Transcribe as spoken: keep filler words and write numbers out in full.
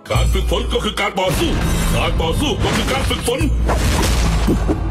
การฝึกฝนก็คือการต่อสู้การต่อสู้ก็คือการฝึกฝน